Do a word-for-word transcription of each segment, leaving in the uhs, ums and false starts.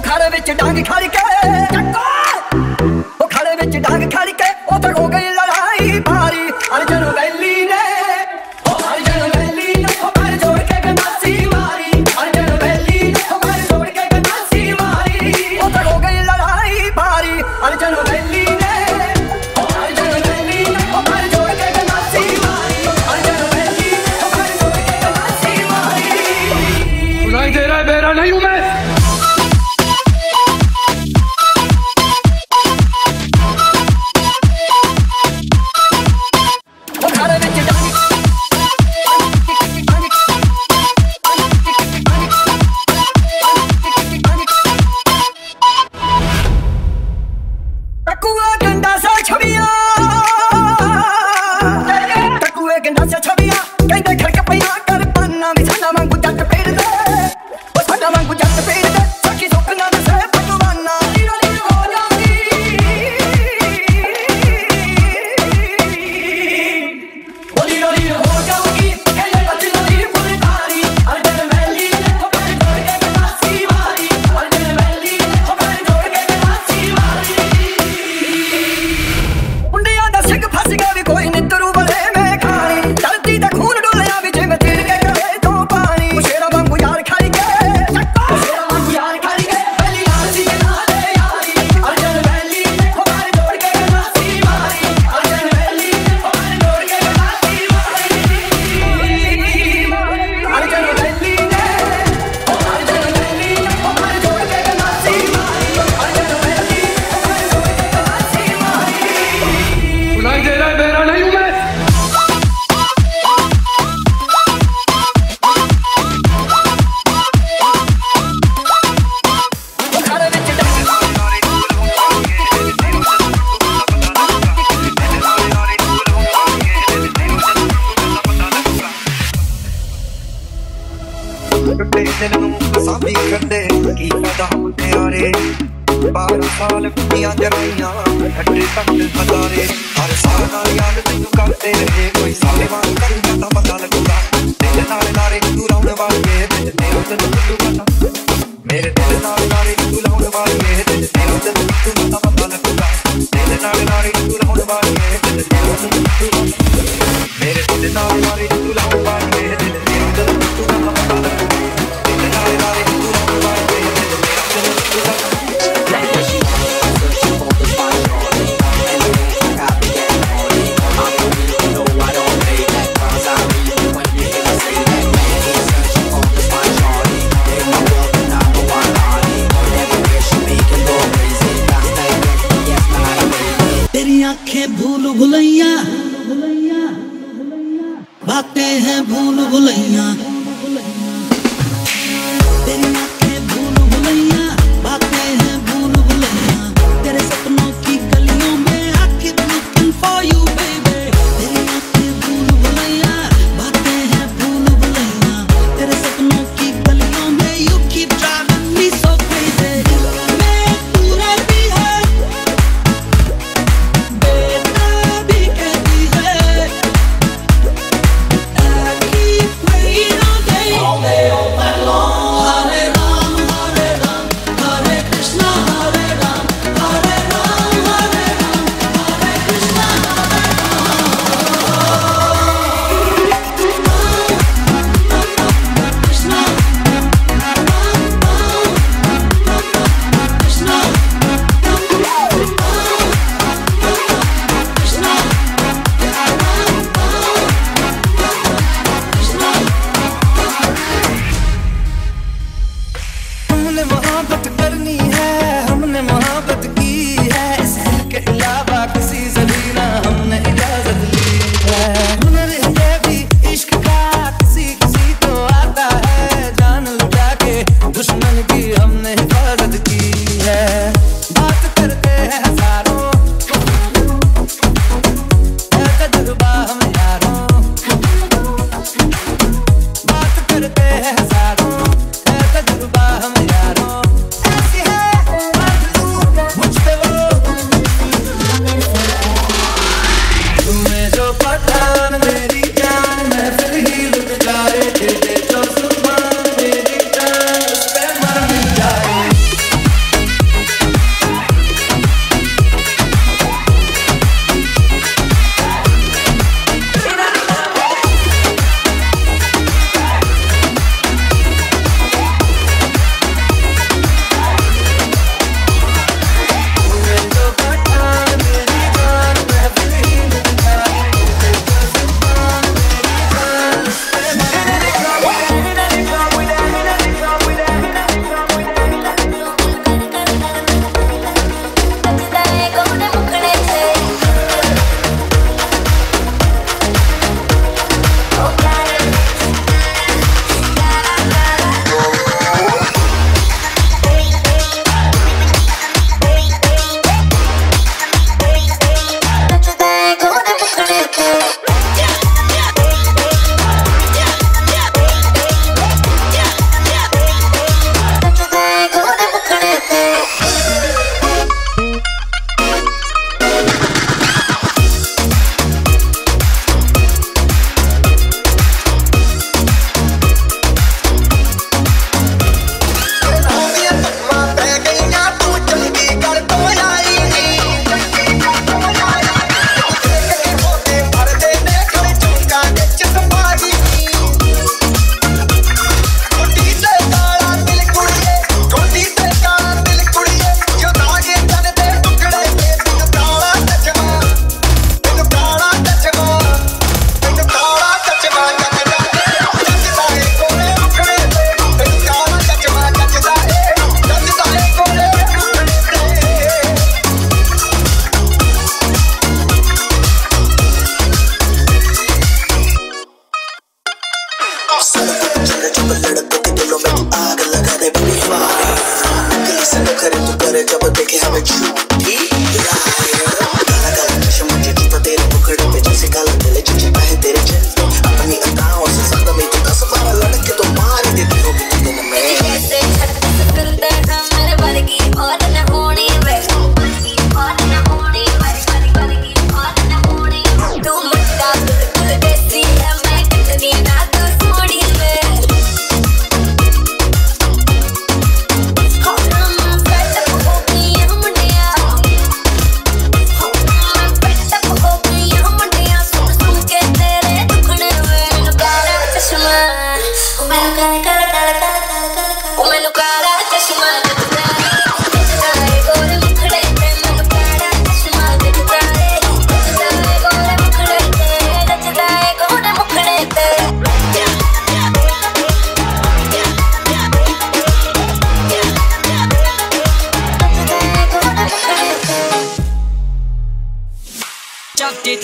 खाड़े विच डांग खड़ के ओ खाड़े विच डांग खड़ के ओ तो हो गई लड़ाई भारी अर्जुन वैली ने ओ अर्जुन वैली ने ओ पैर जोड़ के गंडासी मारी अर्जुन वैली ने ओ पैर जोड़ के गंडासी मारी ओ तो हो गई लड़ाई भारी अर्जुन वैली ने ओ अर्जुन वैली ने ओ पैर जोड़ के गंडासी मारी अर्जुन वैली ने ओ पैर जोड़ के गंडासी मारी। सुनाई दे रहा है मेरा नहीं हूं मैं। बारह साल पिया जराइया हटे तक हजारे हर साल नाल याद तैनू करते रहे कोई साले वांग करूंगा तां पता लगूगा दिल नाल नारे तू लाउण वाले दिल तेरा दिल तू पता मेरे दिल नाल नारे तू लाउण वाले दिल तेरा दिल तू पता पता लगूगा दिल नाल नारे तू लाउण वाले दिल तेरा दिल तू मेरे दिल नाल नारे तू लाउण वाले दिल तेरा दिल तू पता पता लगूगा दिल नाल नारे तू लाउण वाले दिल तेरा दिल तू पता आंखें भूल भुलैया बात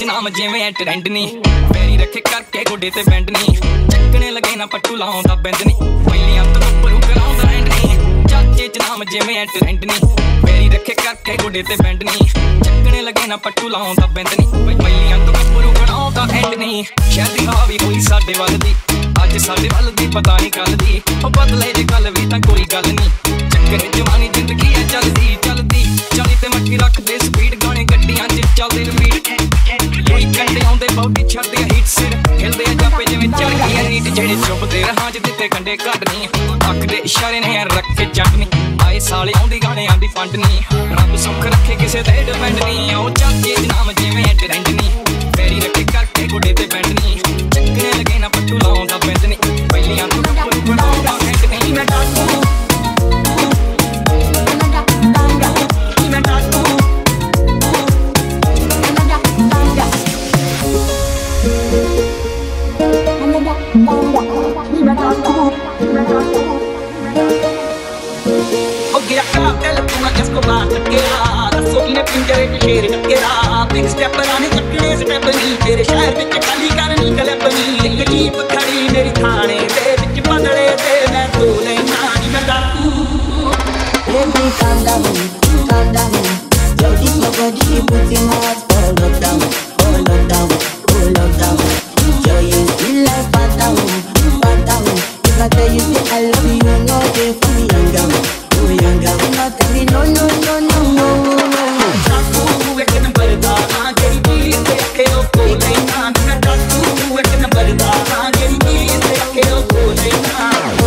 नाम जिवें है ट्रेंड नी पैरी रखे करके गोडे ते बैंड नी चक्कने लगे ना पट्टू लाउंदा बैंड नी पहिलियां तो उपरू कराउंदा एंड नी चाचे च नाम जिवें है ट्रेंड नी पैरी रखे करके गोडे ते बैंड नी चक्कने लगे ना पट्टू लाउंदा बैंड नी पहिलियां तो उपरू कराउंदा एंड नी शादी हावी होई साडे वल दी अज साडे वल दी पता नहीं कल दी ओ बदले जे कल भी तां कोई गल नी चक्कर जवानी जिंदगी है चलदी चलदी चाली ते मक्की रख दे स्पीड गाने गड्डियां च चलदे रिपीट कोई कंडे आउंदे बॉडी छड्डदे हिट सिर हिलदे जापे जिवें चल गई रीट जेड़े चुभदे रहां च दित्ते कंडे कड्डनी अख दे इशारे ने रखे जट नी आए साले आउंदी गाने आंदी फंड नी रब सुख रखे किसे ते डिपेंड नी ओ चाचे नाम जिवें ट्रेंड नी पैरी रखे करके गोडे ते बैंड नी चक्कने लगे ना पट्टू लाउंदा बैंड नी पहिलियां तो कपड़ू बनाउंदा बैंड नी मैं डाकू हो गया क्या तेलुगुना जिसको बात टकेरा दसो कि ने पिंजरे च शेर टकेरा बिग स्टेप बनाने चक्कने स्टेप नहीं तेरे शहर विच खाली करनी गलप नहीं एक जीप खड़ी मेरी थाने दे विच बदले दे मैं तू नहीं नानी मैं डाकू Baby, calm down, calm down. Yo, this my body, you put in my heart for lockdown, for lockdown, for lockdown. Yo, you feel like fat down, fat down. If I tell you say I love you, you know they for me young down, oh young down. Not tell me no, no, no, no, no, no. डाकू एक number दा हां Jerry चीज़ ते रखे ओ कोले ना मैं डाकू एक नंबर दा हां जेरी चीज़ ते रखे ओ कोले ना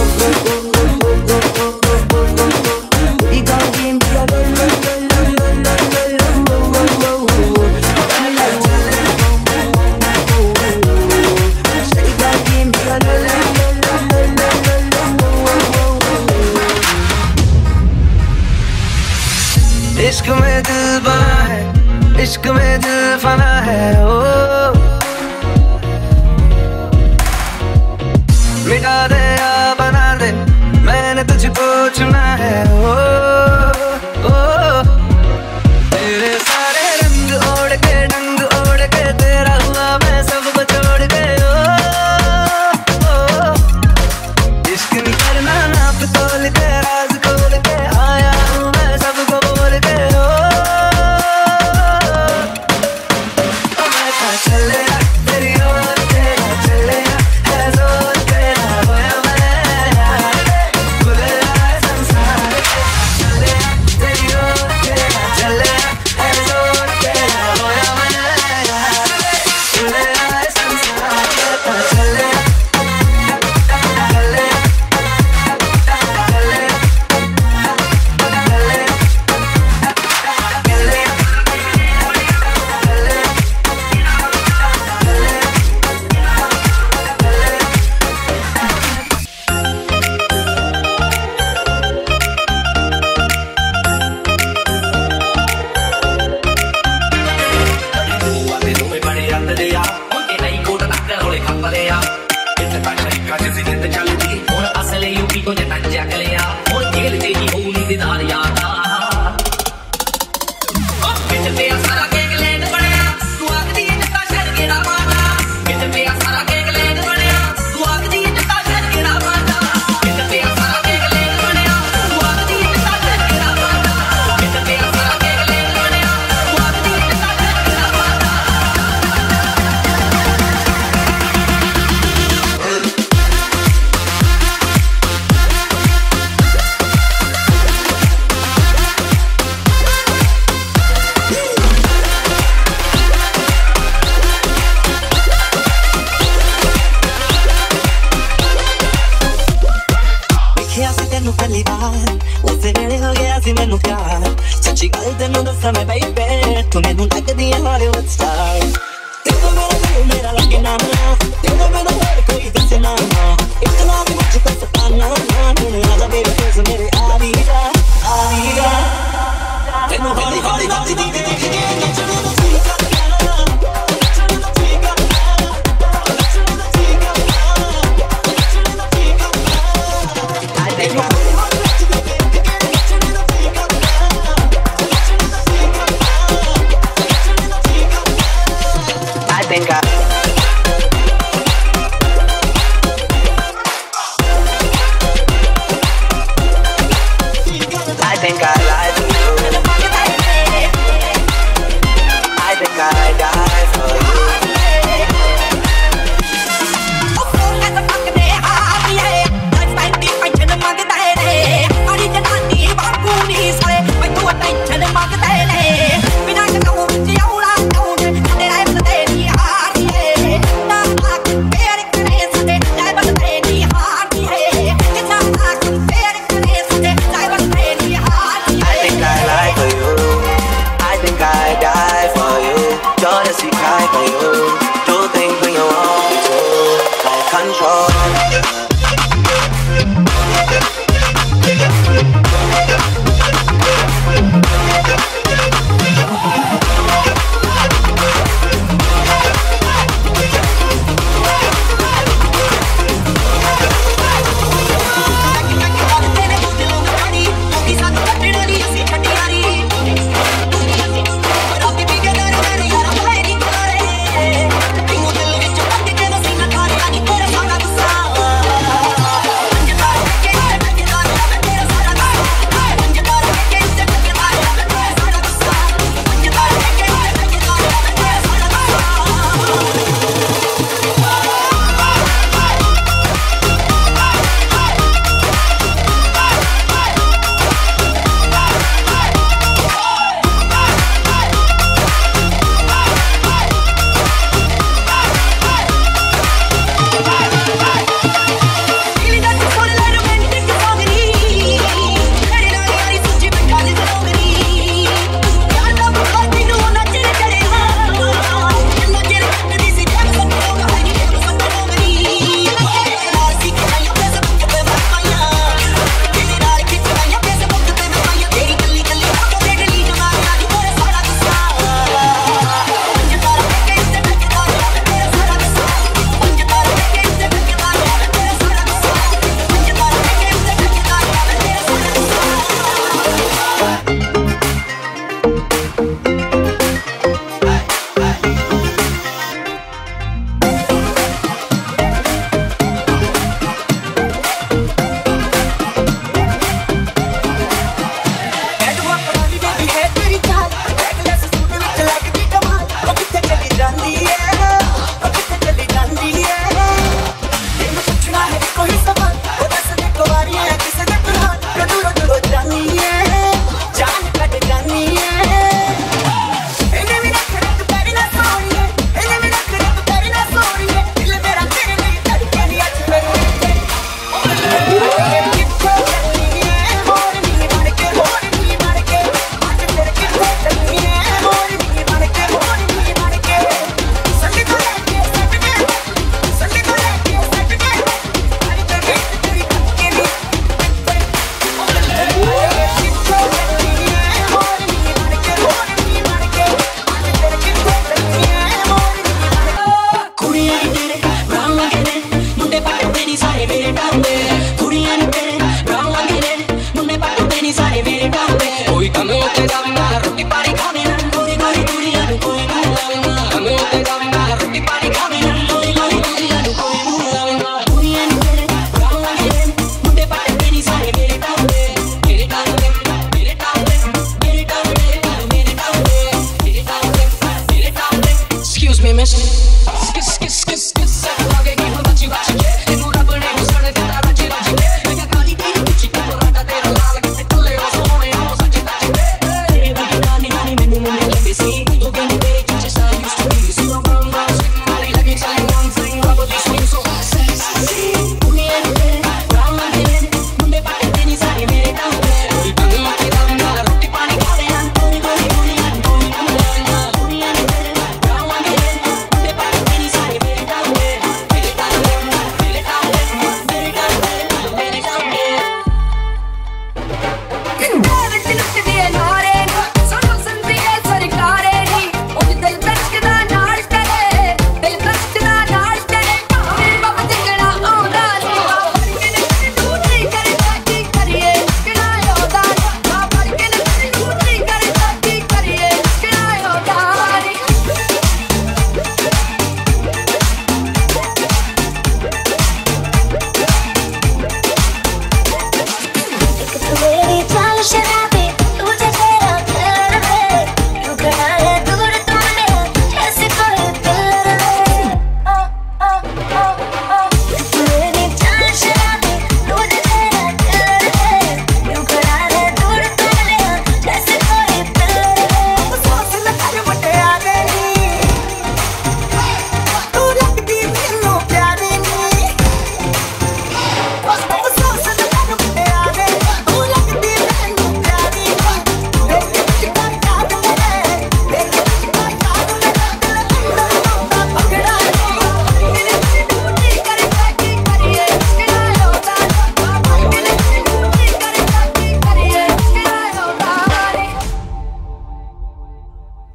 इश्क में दिल बना है इश्क में दिल फना है ओ मिटा दे या बना दे मैंने तुझको चुना है ओ ओ तेरे सारे रंग ओढ़ के डंग ओढ़ के तेरा हुआ मैं सबको छोड़ के ओ ओ इश्क नहीं करना नाप तोल के राज खोल के आया हूँ मैं सबको बोल के ओ मैं चले तेरी ओर तेरा चले है जोर तेरा होया मैं खुले आए संसार चले तेरी ओर तेरा चले है जोर तेरा होया मैं खुले आए संसार चले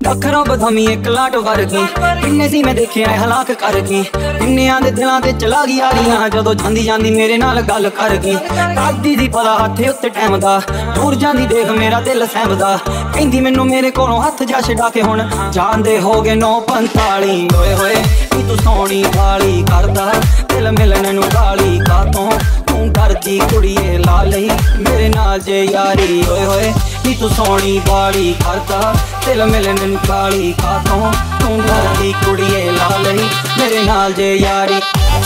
अखरों बधमी एक लाट कर गई किन्ने सी मैं देखे हलाक कर गई किन्नियां दे दिलां ते चला गई आलियां जदों जांदी जांदी मेरे नाल गल कर गई आदी दी पता हथे उत्ते टाइम दा दूर जांदी देख मेरा दिल सहमदा कहंदी मैनू मेरे कोलों हथ जा छड़ा के हुण जांदे हो गए नौ पंताली होए होए नी तू सोनी वाली करदा दिल मिलने नू गाली कातों तू डरदी कुड़िए ला लई मेरे नाल जे यारी होए होए नी तू सोनी वाली करदा दिल मिलने नू गाली कातों तू डरदी कुड़िए ला लई मेरे नाल जे यारी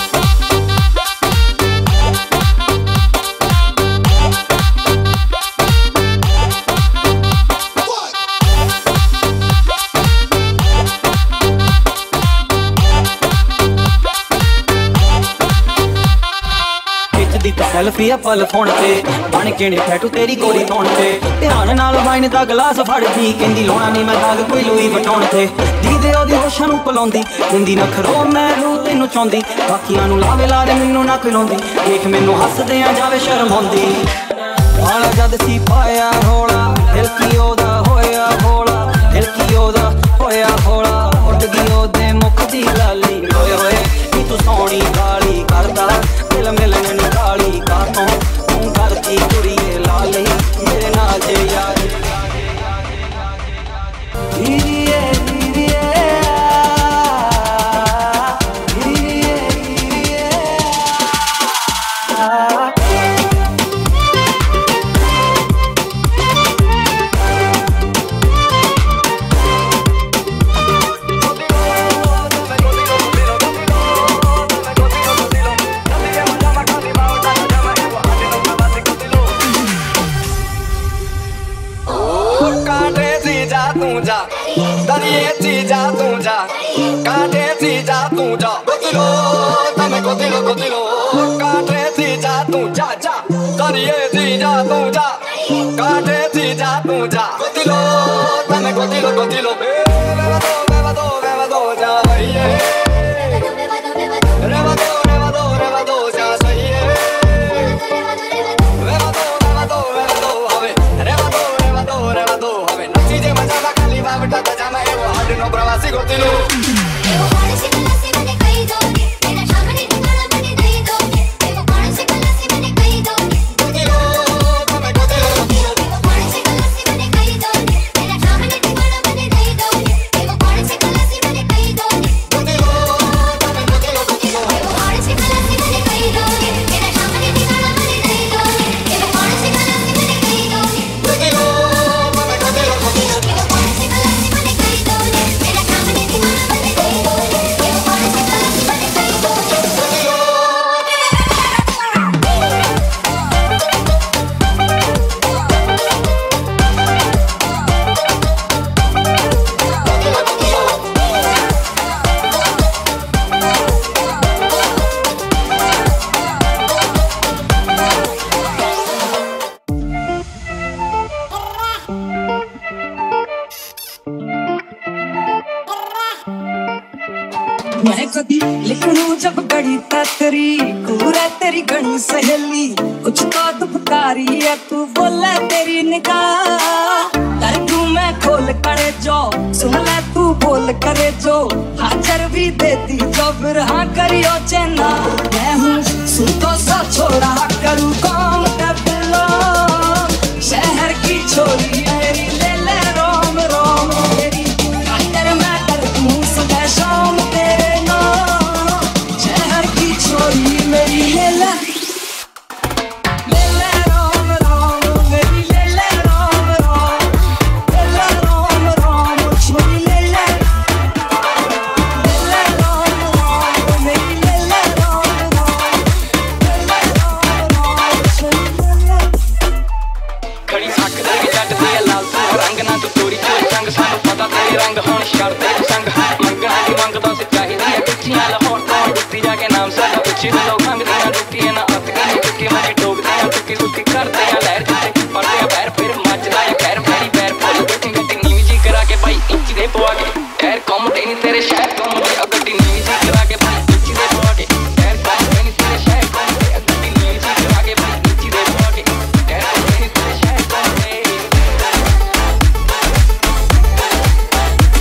सेल्फी पल फोन पे बन के फैटू तेरी गोरी धोन पे ध्यान नाल वाइन दा गिलास फड़दी कहंदी लोना नहीं मैं दाग कोई लुई वटाउण ते दीदे ओदी होशां नू पलाउंदी कहंदी नखरो मैं रू तैनू चाहुंदी बाकियां नू लावे लारे मैनू ना खिलाउंदी देख मैनू हसदे आ जावे शर्म आउंदी वाला जद सी पाया रोला दिल की ओदा होया भोला दिल की ओदा होया भोला उड़ गई ओदे मुख दी लाली होए होए नी तू सोनी गाली करदा दिल मिलने नू गाली कातों तू डरदी कुड़िए ला लई मेरे नाल जे यारी दीदीए दीदीए दीदीए दीदीए दरिए चीजा तू जा काटे चीजा तू जा गोतिलो तमे गोतिलो गोतिलो काटे चीजा तू जा जा दरिए चीजा तू जा काटे चीजा तू जा गोतिलो तमे गोतिलो गोतिलो बेवा दो बेवा दो बेवा दो जा भैया रेवा दो रेवा दो रेवा दो जा सही है रेवा दो रेवा दो रेवा दो हवे रेवा दो रेवा दो रेवा दो हवे नची जे मजा दा खाली बाबटा ता जामा एवो हाड नो प्रवासी गोतिलो एवो हाड से कलसी मने कई दो मेरा सामने ठिकाना मने दे दो एवो हाड से कलसी मने कई दो गोतिलो तमे गोतिलो एवो हाड से कलसी मने कई दो मेरा सामने ठिकाना मने दे दो एवो हाड से कलसी मने कई दो गोतिलो तमे गोतिलो गोतिलो एवो हाड से कलसी मने कई दो मेरा सामने ठिकाना मने दे दो एवो हाड से कलसी मने कई दो गोतिलो तमे गोतिलो गोतिलो एवो हाड से कलसी मने कई दो मेरा सामने ठिकाना मने दे दो एवो हाड से कलसी मने कई दो गोतिलो मैं कभी लिखूं जब बड़ी तेरी पूरा तेरी गणी सहेली कुछ तो दुपकारी है तू बोले तेरी निगाह कर तू मैं खोल करे जो सुन ले तू बोल करे जो हाजर भी देती जो फिर हाँ करियो चेना मैं हूँ सुतो सा छोड़ा करूँ कौन कबलो शहर की छोरी मेरी ले ले रोम रोम तेरी काटर मैं कर दूँ सुबह शाम तेरे नाम शहर की छोरी मेरी ले ले ले ले रोम रोम मेरी ले ले रोम रोम ले ले रोम रोम छोरी ले ले ले ले रोम रोम मेरी ले ले रोम रोम ले ले रोम रोम छोरी ले ले खड़ी सक दे जट ते लाल तू रंग ना तू चोरी चोरी संग सानू पता तेरे रंग होण शर्त संग मंगना दी मंगदा से चाहिदी है कुचियां लाहौर तो डुੱਤੀ जा के नाम साडा पिछे दे लोग मंगदे ना डुੱਤੀ ना अत के टुके मजे डोगदे आ टुकी सुती करदे आ लहर जिते पड़दे आ पैर फिर मचदा है खैर पैरी पैर फुल बैठी गड्डी नीवी जी करा के भाई इंच दे पवा के पैर कम दे नहीं तेरे शहर कम दे गड्डी नीवी जी करा के भाई इंच दे पवा के पैर कम दे नहीं तेरे शहर कम दे गड्डी नीवी जी करा के भाई इंच दे पवा के पैर कम दे नहीं तेरे शहर कम दे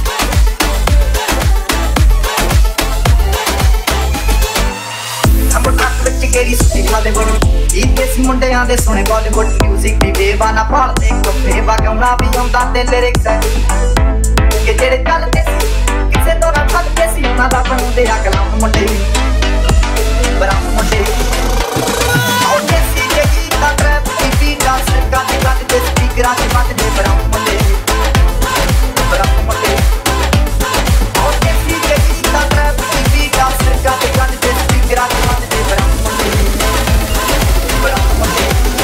दे सुने बॉलीवुड म्यूजिक दी बेवाना पाल दे कफे वागौना भी आउंदा ते लिरिक्स है कि जेड़े चलदे सी किसे तो ना थकदे सी उन्हां दा बनाउंदे अगला मुंडे बराम मुंडे और देसी के गीत दा ट्रैप दी बीट दा सरका दे गल दे स्पीकरां ते बज दे बराम मुंडे बराम मुंडे और देसी के गीत दा ट्रैप दी बीट दा सरका दे गल दे स्पीकरां ते बज दे बराम मुंडे बराम मुंडे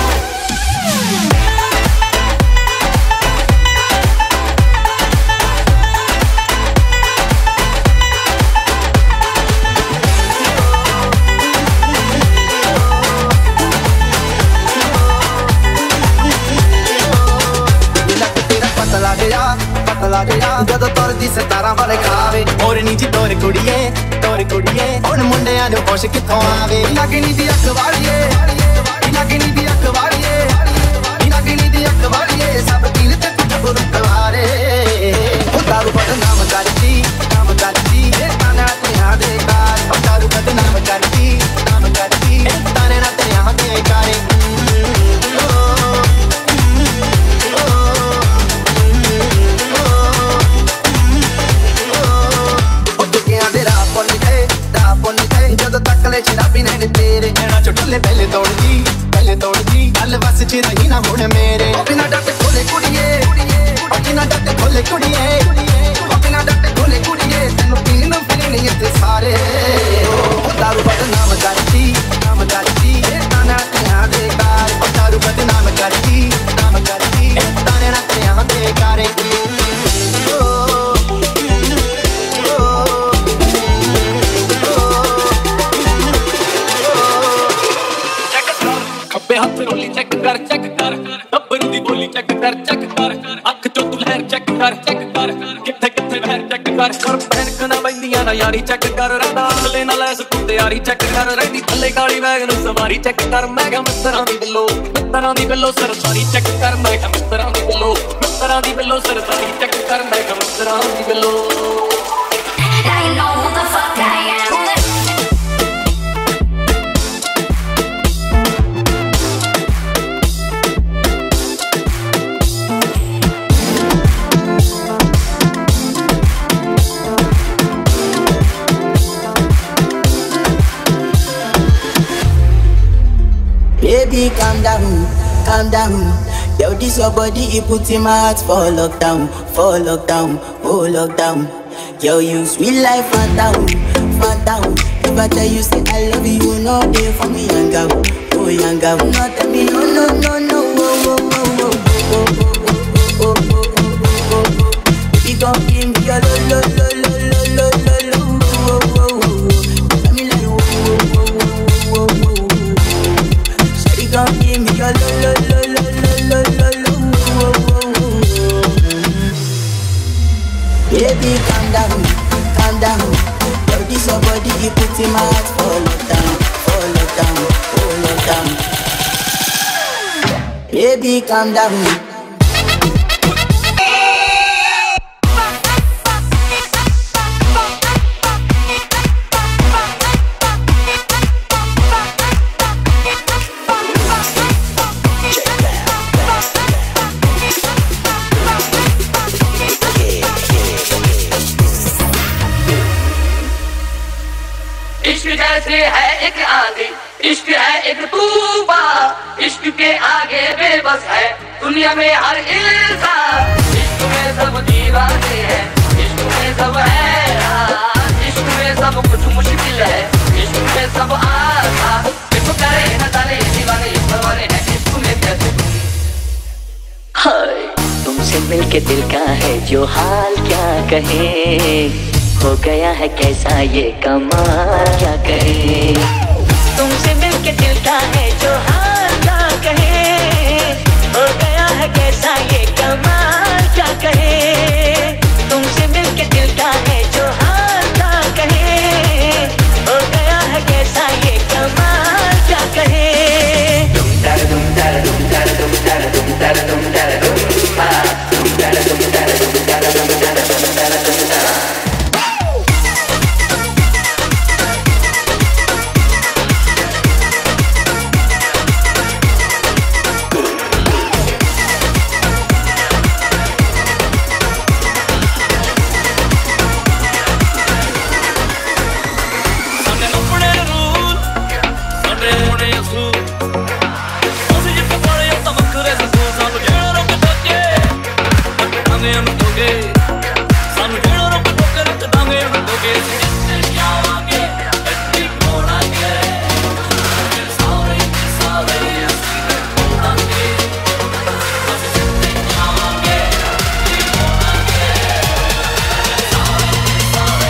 ਜਦੋਂ ਤੁਰਦੀ ਸਤਾਰਾਂ ਵਾਲੇ ਖਾਵੇ ਹੋਰ ਨੀ ਜੀ ਤੋਰ ਕੁੜੀਏ ਤੋਰ ਕੁੜੀਏ ਹੁਣ ਮੁੰਡਿਆਂ ਨੂੰ ਹੋਸ਼ ਕਿੱਥੋਂ ਆਵੇ ਲੱਗਣੀ ਦੀ ਅੱਖ ਵਾਲੀਏ ਲੱਗਣੀ ਦੀ ਅੱਖ ਵਾਲੀਏ ਲੱਗਣੀ ਦੀ ਅੱਖ ਵਾਲੀਏ ਸਭ ਦਿਲ ਤੇ ਕੁੱਟ ਬੁਰਕਵਾਰੇ ਉਹ ਦਾਰੂ ਬਦਨਾਮ ਕਰਦੀ ਨਾਮ ਕਰਦੀ ਇਹ ਤਾਨਾ ਤੇਰਾ ਦੇ ਕਾਰ ਉਹ ਦਾਰੂ ਬਦਨਾਮ ਕਰਦੀ ਨਾਮ ਕਰਦੀ ਇਹ ਤਾਨੇ ਨਾ ਤੇਰਾ ਦੇ ਕਾਰੇ शराबी नैन तेरे नैना चुटले पहले तोड़दी पहले तोड़दी गल बस च रही ना हुण मेरे बिना डट खोले कुड़िए बिना डट खोले कुड़िए बिना डट खोले कुड़िए तेनू पीन पीनी इत्थे सारे दारू बदनाम करदी नाम करदी ताना तेरा दे कार दारू बदनाम करदी नाम करदी ताने ना तेरा दे कारे हथ रोली चेक कर चेक कर गब्बरू दी बोली चेक कर चेक कर अख चो तू लहर चेक कर चेक कर किथे किथे बहर चेक कर कर पैनक ना बंदियां ना यारी चेक कर रंदा अगले ना ले सकू तैयारी चेक कर रही थल्ले काली बैग नु सवारी चेक कर मैं क्या मित्तरां दी बिल्लो मित्तरां दी बिल्लो सरसारी चेक कर मैं क्या मित्तरां दी बिल्लो मित्तरां दी बिल्लो सरसारी चेक कर मैं क्या मित्तरां दी बिल्लो I know who the fuck I am. Baby, calm down, calm down. Yo, this your body, you put in my heart for lockdown, for lockdown, oh lockdown. Yo, you sweet life, phantom, phantom. If I tell you say I love you, no day for me, young girl, oh young girl. No tell me no, no, no, no, oh, oh, oh, oh, oh, oh, oh, oh, oh, oh, oh. Baby, come give me your lo, lo, lo, lo, lo, lo, lo, lo, oh, oh, oh, oh. Tell me like oh, oh, oh, oh, oh, oh. Come give me your lo lo lo lo lo lo lo lo. Baby, calm down, calm down. Yo, this your body, you put in my heart for lockdown, for lockdown, for lockdown. Baby, calm down. जैसे है एक आंधी, इश्क है एक तूफान, इश्क के आगे बेबस है दुनिया में हर इंसान। इश्क में सब दीवाने हैं, इश्क में सब हैरान, इश्क में सब कुछ मुश्किल है, इश्क में सब आसान। इश्क करे न जाने दीवाने परवाने हैं, इश्क में कैसे हाय तुमसे मिलके दिल का है जो हाल क्या कहे, हो गया है कैसा ये कमाल क्या कहे। तुमसे मिलके दिल का है जो हाल क्या कहे, हो गया है कैसा ये कमाल क्या कहे। तुमसे मिलके दिल का है जो हाल क्या कहे, हो गया है कैसा ये कमाल क्या कहे। तुम तार तुम तार तुम तार तुम तार तुम तार तुम तार तुम तार तुम तार तुम तार तुम तार तुम तार तुम तार तुम तार। दांगे हम दोगे सानू जेड़ा रुक टोके रख दांगे हम दोगे जावांगे गड्डी मोड़ांगे सारे सारे असली मोड़ांगे जावांगे गड्डी मोड़ांगे सारे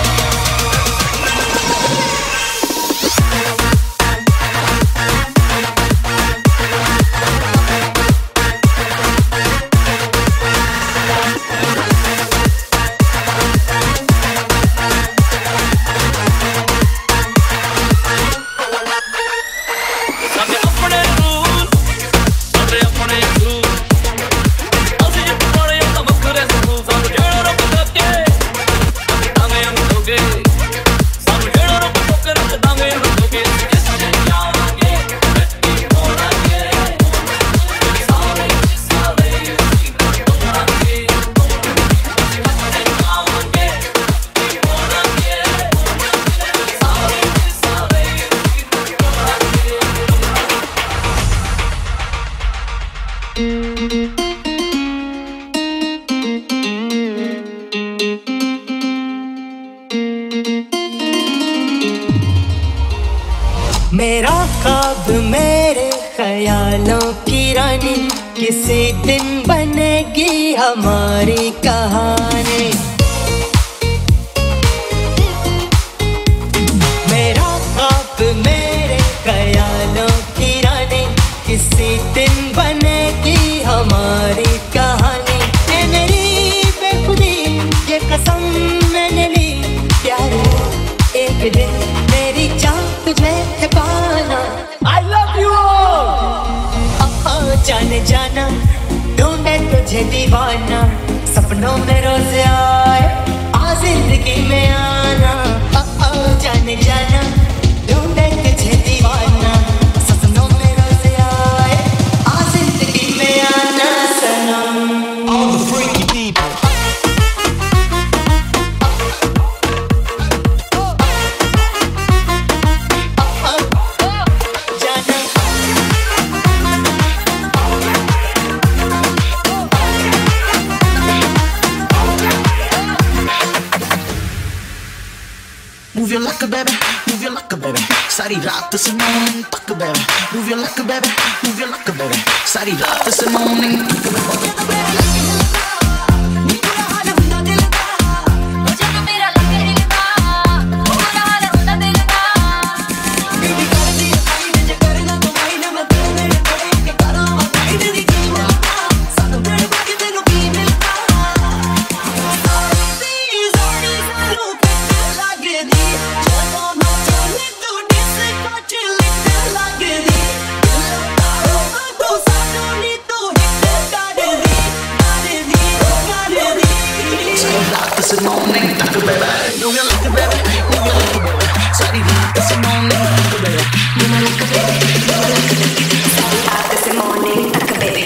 मेरा ख्वाब मेरे ख्यालों की रानी किसी दिन बनेगी हमारी कहानी मेरा ख्वाब मेरे ख्यालों की रानी किसी दिन बनेगी हमारी कहानी ए मेरी बेखुदी ये कसम मैंने ली प्यार एक दिन मेरी जान तुझे है पाना I love you all जाने जाना ढूंढे तुझे दीवाना सपनों में रोज आए आ जिंदगी में आना जाने जाना ढूंढे तुझे दीवाना सपनों में रोज आए आ जिंदगी में आना सनम all the freaky people Move your luck, baby, move your luck, baby. सारी रात से morning तक, baby. Move your luck, baby, move your luck, baby. सारी रात से morning तक, baby. This morning, talk baby. Move your luck, baby. Move your luck, baby. Sorry, this morning, talk baby. Move your luck, baby. Move your luck, baby. Sorry, this morning, talk baby.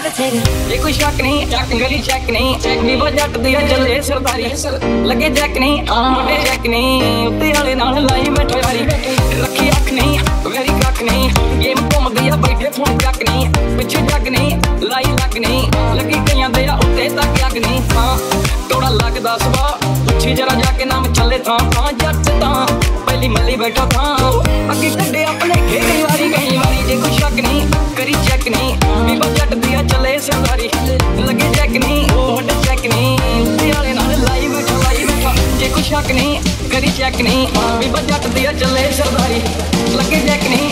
बथेरे ये कोई शक नहीं चक गली check नहीं check भी वो जट दिया चले सरदारी लगे जैक नहीं मोटे जैक नहीं उत्ते वाले नाल लाई बैठो यारी रखी अख नहीं मेरी कख नहीं गेम घूम दिया बैठे फोन चक नहीं पिछे जग नहीं लाई लग नहीं लगी कईयां दे उत्ते तक लग नहीं हां थोड़ा लगदा सवा पुछी जरा जाके नाम चले था हां जट ता पहली मल्ली बैठा था अगे कड्डे अपने कई वारी कई वारी जे कोई शक नहीं करी चेक नहीं भी बजट दिया चले सरदारी लगे चेक नहीं मोटे चेक नहीं उत्ते वाले नाल लाई बैठा लाई बैठा जे कोई शक नहीं करी चेक नहीं भी बजट दिया चले सरदारी लगे चेक नहीं